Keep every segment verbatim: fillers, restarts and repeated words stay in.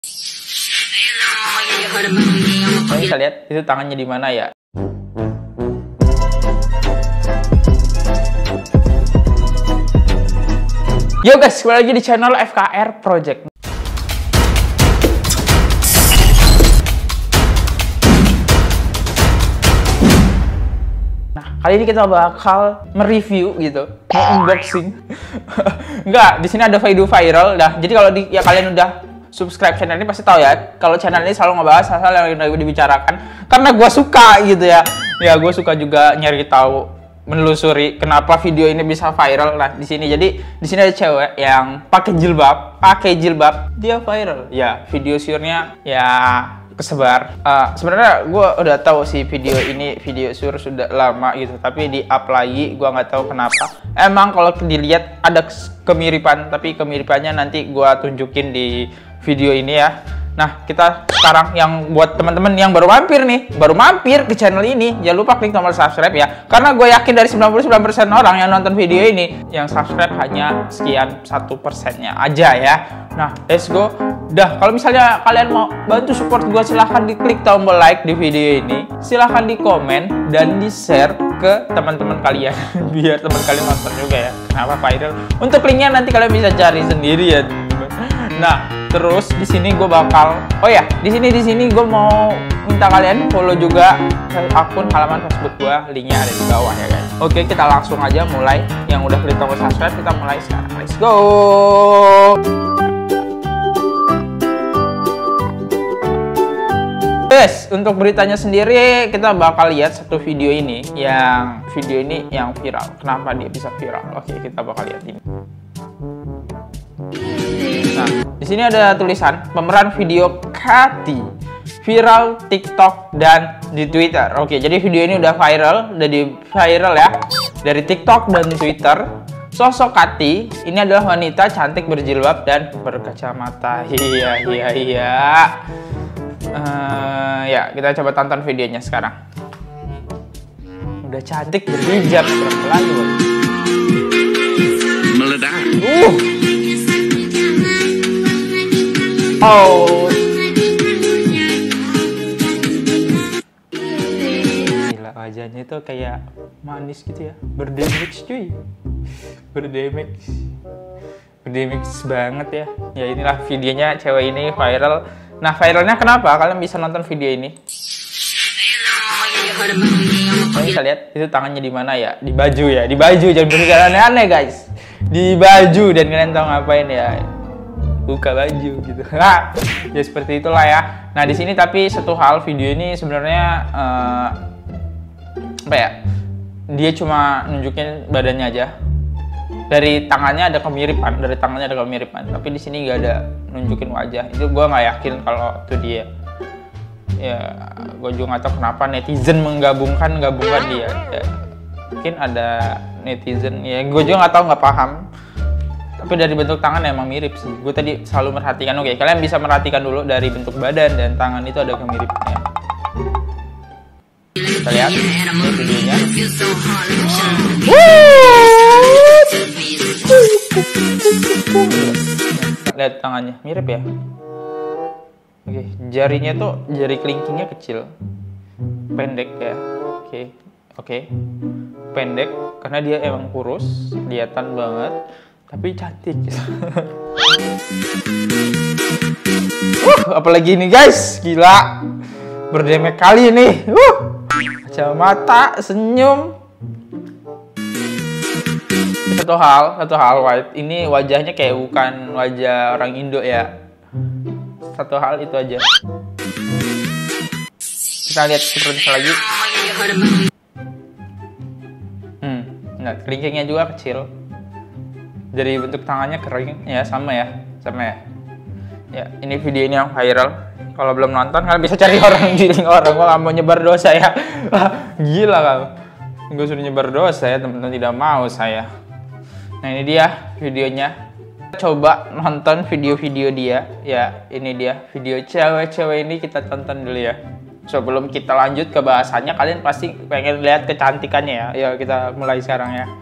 Kalian bisa lihat itu tangannya di mana ya? Yo guys, kembali lagi di channel F K R Project. Nah, kali ini kita bakal mereview gitu, unboxing. Enggak, di sini ada video viral. Dah, jadi kalau di, ya kalian udah subscribe channel ini pasti tahu ya. Kalau channel ini selalu ngebahas hal-hal yang udah dibicarakan. Karena gue suka gitu ya. Ya gue suka juga nyari tahu, menelusuri kenapa video ini bisa viral. Nah di sini jadi di sini ada cewek yang pakai jilbab, pakai jilbab dia viral. Ya video surnya ya kesebar. Uh, Sebenarnya gue udah tahu sih video ini video sur sudah lama gitu, tapi di up lagi gue nggak tahu kenapa. Emang kalau dilihat ada kemiripan, tapi kemiripannya nanti gue tunjukin di video ini ya. Nah, kita sekarang yang buat teman-teman yang baru mampir nih, baru mampir ke channel ini, jangan lupa klik tombol subscribe ya. Karena gue yakin dari sembilan puluh sembilan persen orang yang nonton video ini, yang subscribe hanya sekian satu persennya aja ya. Nah, let's go. Dah, kalau misalnya kalian mau bantu support gue, silahkan diklik tombol like di video ini, silahkan di komen dan di share ke teman-teman kalian biar teman kalian nonton juga ya. Kenapa viral? Untuk linknya nanti kalian bisa cari sendiri ya, teman-teman. Nah, terus di sini gue bakal, oh ya, di sini di sini gue mau minta kalian follow juga akun halaman Facebook gue, linknya ada di bawah ya guys. Oke, kita langsung aja mulai. Yang udah klik tombol subscribe, kita mulai sekarang. Let's go. Guys, untuk beritanya sendiri kita bakal lihat satu video ini, yang video ini yang viral. Kenapa dia bisa viral? Oke, kita bakal lihat ini. Nah, di sini ada tulisan pemeran video Katy viral TikTok dan di Twitter. Oke, jadi video ini udah viral, udah di viral ya dari TikTok dan Twitter. Sosok Katy ini adalah wanita cantik berjilbab dan berkacamata. Iya, iya, iya. Uh, ya, kita coba tonton videonya sekarang. Udah cantik berhijab, pelan-pelan loh. Meledak. Uh. Oh. Gila, wajahnya itu kayak manis gitu ya. Berdemix cuy. Berdemix. Berdemix banget ya. Ya inilah videonya cewek ini viral. Nah, viralnya kenapa? Kalian bisa nonton video ini. Kalian bisa lihat itu tangannya di mana ya? Di baju ya, di baju. Jangan berpikir aneh-aneh guys. Di baju, dan kalian tahu ngapain ya? Buka baju gitu. Ya seperti itulah ya. Nah di sini tapi satu hal, video ini sebenarnya uh, apa ya? Dia cuma nunjukin badannya aja. Dari tangannya ada kemiripan, dari tangannya ada kemiripan. Tapi di sini nggak ada nunjukin wajah. Itu gue nggak yakin kalau itu dia. Ya, gue juga nggak tahu kenapa netizen menggabungkan gabungkan dia. Ya, mungkin ada netizen. Ya, gue juga nggak tahu, nggak paham. Tapi dari bentuk tangan emang mirip sih. Gue tadi selalu merhatikan. Oke, kalian bisa merhatikan dulu dari bentuk badan dan tangan itu ada kemiripannya. Kita lihat ini videonya. Lihat tangannya, mirip ya. Oke, jarinya tuh jari kelingkingnya kecil, pendek ya. Oke, oke, pendek karena dia emang kurus, kelihatan banget. Tapi cantik. uh, apalagi ini guys, gila. Berdemek kali ini. Uh, kacamata, senyum. Satu hal, satu hal White. Ini wajahnya kayak bukan wajah orang Indo ya. Satu hal itu aja. Kita lihat seperti lagi. Hmm, nah, kelingkingnya juga kecil. Dari bentuk tangannya kering ya, sama ya, sama ya. Ya, ini video ini yang viral. Kalau belum nonton, kalian bisa cari orang di link orang. Gua nggak mau nyebar dosa ya. Gila kamu. Gue suruh nyebar dosa ya, teman-teman, tidak mau saya. Nah ini dia videonya. Coba nonton video-video dia. Ya, ini dia video cewek-cewek ini, kita tonton dulu ya. Sebelum kita lanjut ke bahasannya, kalian pasti pengen lihat kecantikannya ya. Ya, kita mulai sekarang ya.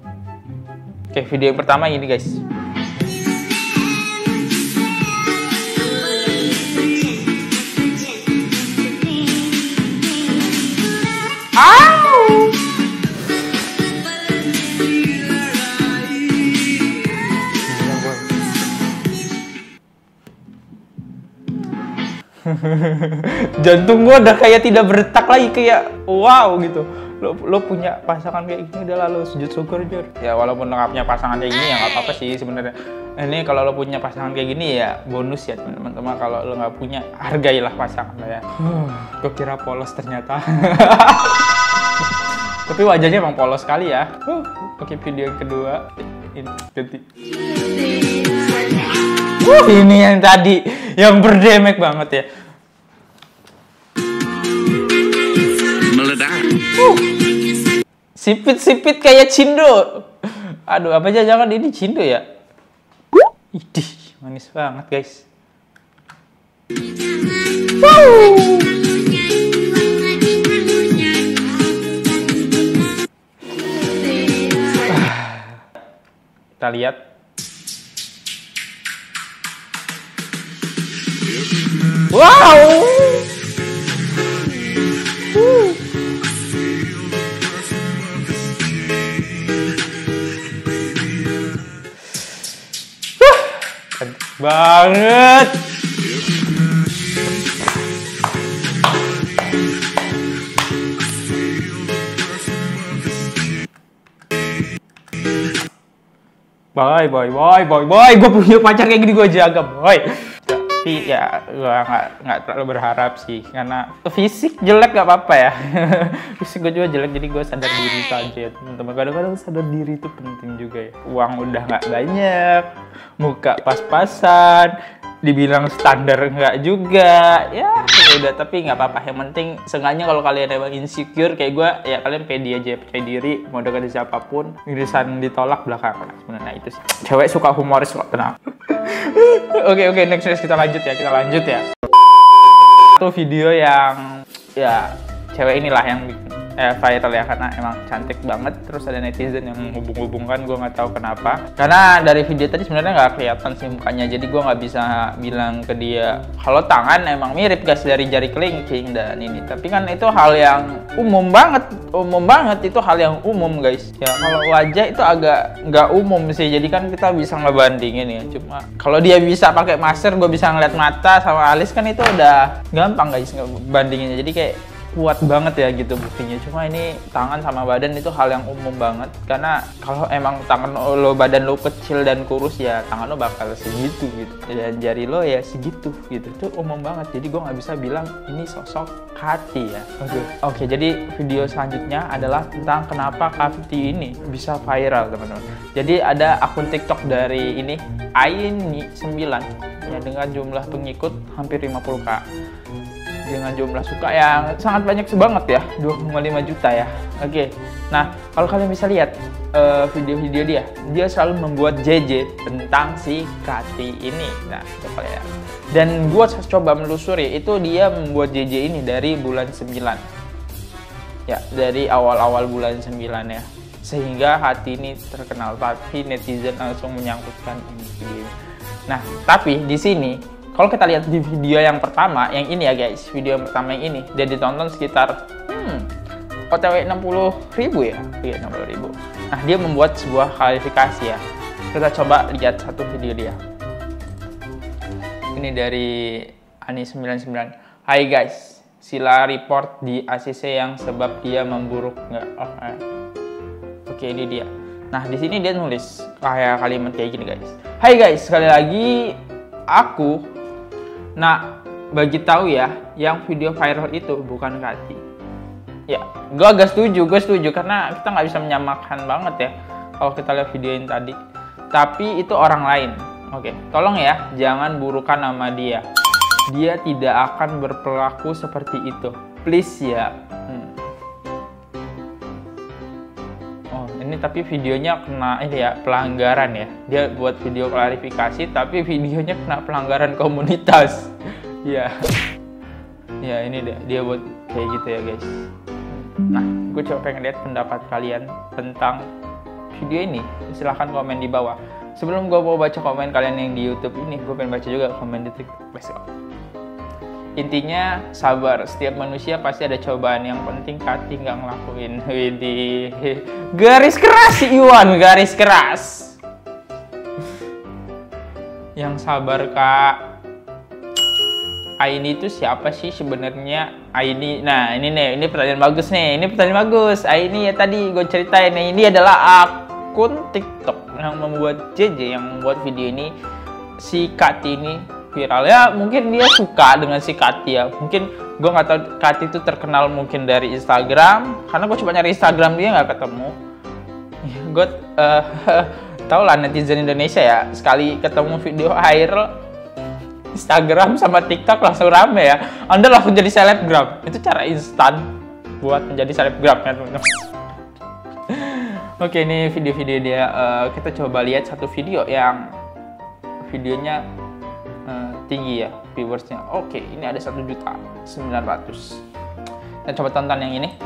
Oke, video yang pertama ini guys. Jantung gue udah kayak tidak berdetak lagi, kayak wow gitu. Lo, lo punya pasangan kayak gini udah lalu sujud syukur Jur. Ya walaupun lo gak punya pasangan kayak gini ya nggak apa-apa sih sebenarnya. Ini kalau lo punya pasangan kayak gini ya bonus ya teman-teman. Kalau lo nggak punya, hargailah pasangan lo ya. Gue kira polos ternyata. Tapi wajahnya emang polos sekali ya. Oke, video yang kedua ini ganti. Uh, ini yang tadi yang berdemek banget ya. Meledak. Uh. Sipit-sipit kayak Cindo. Aduh, apa aja jangan ini Cindo ya? Idih, manis banget guys. Wow. Kita lihat. Wow. Uh. Cantik banget. Boy, boy, boy, boy, boy, gue punya pacar kayak gini gue jaga, boy. Tapi ya gue nggak nggak terlalu berharap sih, karena fisik jelek gak apa-apa ya. Fisik gue juga jelek, jadi gue sadar diri saja ya teman-teman. Kadang-kadang sadar diri itu penting juga ya. Uang udah nggak banyak, muka pas-pasan, dibilang standar nggak juga, ya udah. Tapi nggak apa-apa, yang penting seenggaknya kalau kalian emang insecure kayak gue, ya kalian pede aja, percaya diri, mau deketin siapapun, irisan ditolak belakangan. Sebenarnya itu sih, cewek suka humoris kok, tenang. Oke oke, next next kita lanjut ya, kita lanjut ya. Itu video yang ya cewek inilah yang bikin eh, viral ya, karena emang cantik banget. Terus ada netizen yang menghubung-hubungkan, gue nggak tahu kenapa. Karena dari video tadi sebenarnya nggak kelihatan sih mukanya, jadi gue nggak bisa bilang ke dia kalau tangan emang mirip guys dari jari kelingking dan ini. Tapi kan itu hal yang umum banget, umum banget itu hal yang umum guys. Ya kalau wajah itu agak nggak umum sih, jadi kan kita bisa ngebandingin ya. Cuma kalau dia bisa pakai masker, gue bisa ngeliat mata sama alis, kan itu udah gampang guys ngebandinginnya. Jadi kayak kuat banget ya gitu buktinya. Cuma ini tangan sama badan itu hal yang umum banget, karena kalau emang tangan lo, badan lo kecil dan kurus ya tangan lo bakal segitu gitu, dan jari lo ya segitu gitu. Itu umum banget, jadi gue nggak bisa bilang ini sosok Kati ya. Oke okay. Oke okay, jadi video selanjutnya adalah tentang kenapa Kati ini bisa viral teman-teman. Jadi ada akun TikTok dari ini Aini sembilan ya, dengan jumlah pengikut hampir lima puluh ribu, dengan jumlah suka yang sangat banyak banget ya, dua koma lima juta ya. Oke, okay. Nah kalau kalian bisa lihat video-video uh, dia, dia selalu membuat J J tentang si Kati ini. Nah coba ya. Dan gue coba menelusuri, itu dia membuat J J ini dari bulan sembilan. Ya, dari awal-awal bulan sembilan ya. Sehingga Kati ini terkenal, tapi netizen langsung menyangkutkan ini video. Nah, tapi di sini kalau kita lihat di video yang pertama, yang ini ya guys, video yang pertama yang ini, dia ditonton sekitar hmm, O T W enam puluh ribu ya, iya enam puluh ribu. Nah dia membuat sebuah klarifikasi ya. Kita coba lihat satu video dia. Ini dari Ani sembilan sembilan. Hai guys, sila report di A C C yang sebab dia memburuk nggak? Oh, eh. Oke ini dia. Nah di sini dia nulis kayak kalimat kayak gini guys. Hai guys, sekali lagi aku nah, bagi tahu ya, yang video viral itu bukan Kati. Ya, gue agak setuju, gue setuju karena kita nggak bisa menyamakan banget ya kalau kita lihat video ini tadi. Tapi itu orang lain. Oke, tolong ya, jangan burukan nama dia. Dia tidak akan berperilaku seperti itu. Please ya. Hmm. Oh, ini tapi videonya kena ini ya, pelanggaran ya. Dia buat video klarifikasi tapi videonya kena pelanggaran komunitas. Ya. Ya, ini dia, dia buat kayak gitu ya, guys. Nah, gue coba pengen lihat pendapat kalian tentang video ini. Silahkan komen di bawah. Sebelum gue mau baca komen kalian yang di YouTube ini, gue pengen baca juga komen di TikTok. Let's go. Intinya sabar, setiap manusia pasti ada cobaan, yang penting Kati nggak ngelakuin. Widih, garis keras si Iwan, garis keras. Yang sabar kak. Aini itu siapa sih sebenarnya? Aini, nah ini nih, ini pertanyaan bagus nih, ini pertanyaan bagus. Aini ya tadi gue ceritain, nih, ini adalah akun TikTok yang membuat J J, yang membuat video ini. Si Kati ini viral ya, mungkin dia suka dengan si Kati ya. Mungkin gue nggak tahu Kati itu terkenal mungkin dari Instagram, karena gue coba nyari Instagram dia nggak ketemu. Ya, gue uh, tau lah netizen Indonesia ya, sekali ketemu video viral Instagram sama TikTok langsung rame ya. Anda langsung jadi selebgram. Itu cara instan buat menjadi selebgram ya teman-teman. Oke, ini video-video dia. Uh, kita coba lihat satu video yang videonya uh, tinggi ya viewersnya. Oke, ini ada satu juta sembilan ratus. Kita coba tonton yang ini.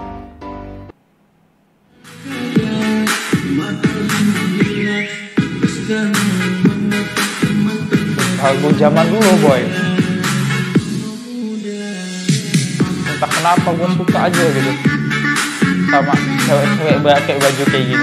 Lagu zaman dulu boy. Entah kenapa gue suka aja gitu sama cewek-cewek pakai baju kayak gini.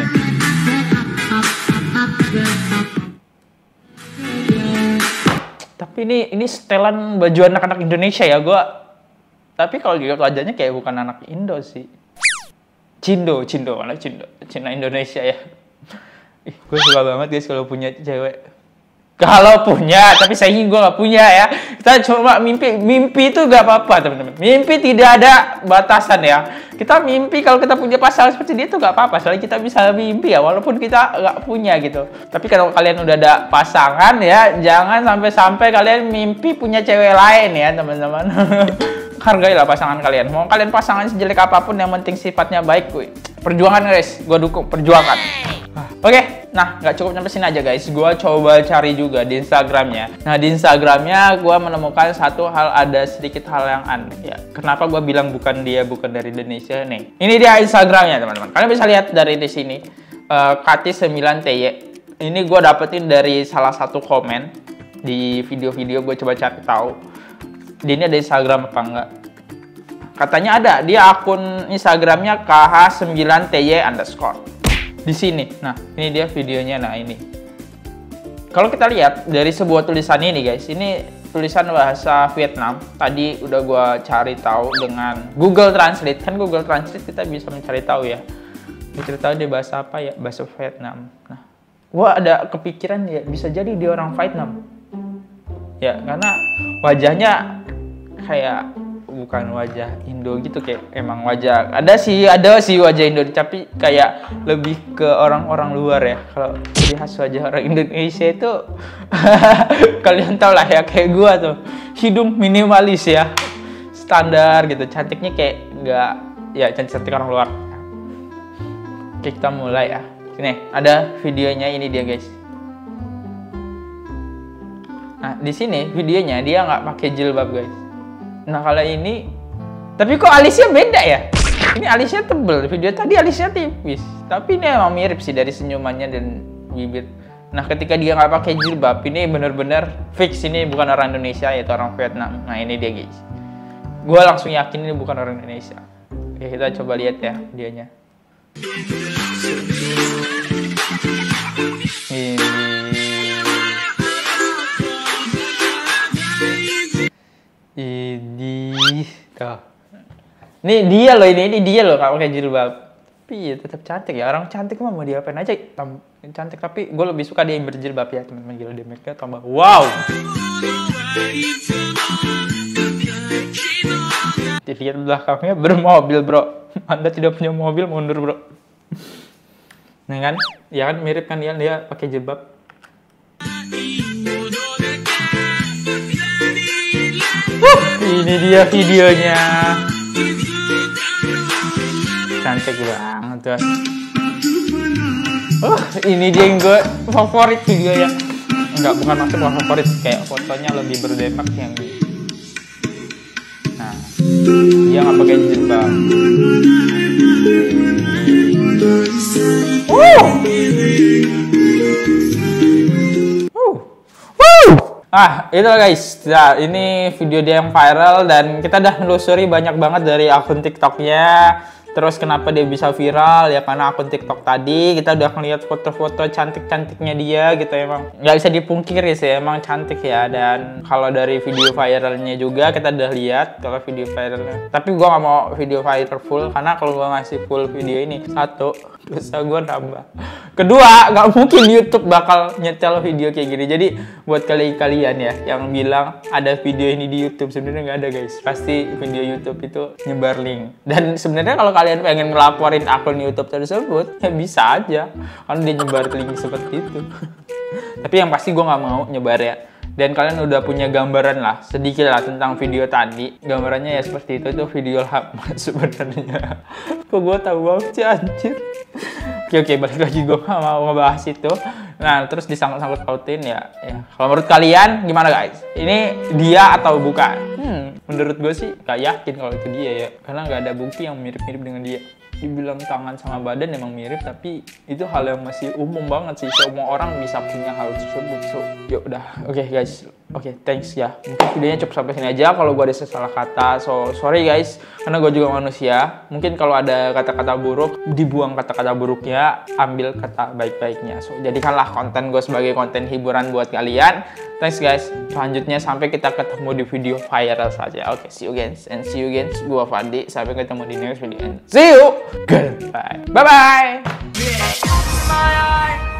Tapi ini ini setelan baju anak-anak Indonesia ya gue. Tapi kalau dilihat wajahnya kayak bukan anak Indo sih. Cindo, Cindo, anak Cindo, Cina Indonesia ya. Ih, gue suka banget guys kalau punya cewek. Kalau punya, tapi sayang gue gak punya ya. Kita cuma mimpi, mimpi itu gak apa-apa teman-teman. Mimpi tidak ada batasan ya. Kita mimpi kalau kita punya pasangan seperti dia itu gak apa-apa. Soalnya kita bisa mimpi ya, walaupun kita gak punya gitu. Tapi kalau kalian udah ada pasangan ya, jangan sampai-sampai kalian mimpi punya cewek lain ya teman-teman. Hargailah pasangan kalian. Mau kalian pasangan sejelek apapun, yang penting sifatnya baik. Gue perjuangan guys, gue dukung perjuangan. Oke, okay, nah nggak cukup sampai sini aja guys. Gue coba cari juga di Instagramnya. Nah di Instagramnya gue menemukan satu hal, ada sedikit hal yang aneh ya. Kenapa gue bilang bukan dia, bukan dari Indonesia nih? Ini dia Instagramnya teman-teman. Kalian bisa lihat dari di sini. Uh, Kati sembilan T Y. Ini gue dapetin dari salah satu komen di video-video. Gue coba cari tahu. Dia ini ada Instagram apa enggak? Katanya ada. Dia akun Instagramnya K H sembilan T Y underscore. Di sini, nah ini dia videonya. Nah ini, kalau kita lihat dari sebuah tulisan ini guys, ini tulisan bahasa Vietnam. Tadi udah gua cari tahu dengan Google Translate. Kan Google Translate kita bisa mencari tahu ya. Mencari tahu dia bahasa apa ya, bahasa Vietnam. Nah, gua ada kepikiran ya bisa jadi dia orang Vietnam. Ya karena wajahnya kayak bukan wajah Indo gitu, kayak emang wajah ada sih ada sih wajah Indo, tapi kayak lebih ke orang-orang luar ya. Kalau ciri khas wajah orang Indonesia itu kalian tau lah ya, kayak gua tuh hidung minimalis ya, standar gitu, cantiknya kayak nggak ya cantik-cantik orang luar. Oke, kita mulai ya. Ini ada videonya, ini dia guys. Nah di sini videonya dia nggak pakai jilbab guys. Nah kalau ini, tapi kok alisnya beda ya? Ini alisnya tebel, video tadi alisnya tipis. Tapi ini emang mirip sih dari senyumannya dan bibir. Nah ketika dia nggak pakai jilbab, ini bener-bener fix ini bukan orang Indonesia, yaitu orang Vietnam. Nah ini dia guys. Gue langsung yakin ini bukan orang Indonesia. Oke, kita coba lihat ya videonya. Ini. Ini, tuh. Ini dia loh, ini, ini dia loh, nggak pakai jilbab. Tapi ya tetap cantik ya, orang cantik mah mau diapain aja, cantik. Tapi gue lebih suka dia yang berjilbab ya teman-teman. Gila, dia make-nya tambah wow. Dilihat belakangnya bermobil bro. Anda tidak punya mobil, mundur bro. Nah kan, ya kan mirip kan dia, dia pakai jilbab. Uh, ini dia videonya. Cantik banget tuh. Uh, ini dia yang gue favorit videonya. Enggak, bukan maksud gue favorit, kayak fotonya lebih berdampak yang ini. Nah, dia nggak pakai jilbab. Uh. Ah, itu guys. Nah, ini video dia yang viral dan kita udah menelusuri banyak banget dari akun TikToknya. Terus kenapa dia bisa viral? Ya karena akun TikTok tadi kita udah ngeliat foto-foto cantik-cantiknya dia gitu emang. Nggak bisa dipungkiri sih, emang cantik ya. Dan kalau dari video viralnya juga kita udah lihat kalau video viralnya. Tapi gua nggak mau video viral full karena kalau gua ngasih full video ini satu, dosa gua nambah. Kedua, nggak mungkin YouTube bakal nyetel video kayak gini. Jadi buat kalian-kalian ya yang bilang ada video ini di YouTube, sebenarnya nggak ada guys. Pasti video YouTube itu nyebar link. Dan sebenarnya kalau kalian pengen ngelaporin akun YouTube tersebut, ya bisa aja. Kan dia nyebar link seperti itu. Tapi yang pasti gue nggak mau nyebar ya. Dan kalian udah punya gambaran lah, sedikit lah tentang video tadi. Gambarannya ya seperti itu, itu video lama sebenarnya. Kok gue tahu banget sih anjir. Oke oke, balik lagi, gue gak mau ngebahas itu. Nah, terus disangkut-sangkut pautin ya, ya. Kalau menurut kalian gimana guys? Ini dia atau bukan? Hmm, menurut gue sih gak yakin kalau itu dia ya. Karena gak ada bukti yang mirip-mirip dengan dia. Dibilang tangan sama badan emang mirip, tapi itu hal yang masih umum banget sih. Semua orang bisa punya hal tersebut. So, yuk udah. Oke okay, guys. Oke, okay, thanks ya. Mungkin videonya cukup sampai sini aja. Kalau gue ada salah kata, so sorry guys. Karena gue juga manusia. Mungkin kalau ada kata-kata buruk, dibuang kata-kata buruknya, ambil kata baik-baiknya. So, jadikanlah konten gue sebagai konten hiburan buat kalian. Thanks guys. Selanjutnya sampai kita ketemu di video viral saja. Oke, okay, see you guys and see you guys. Gue Fandi. Sampai ketemu di next video. And see you. Goodbye. Bye bye.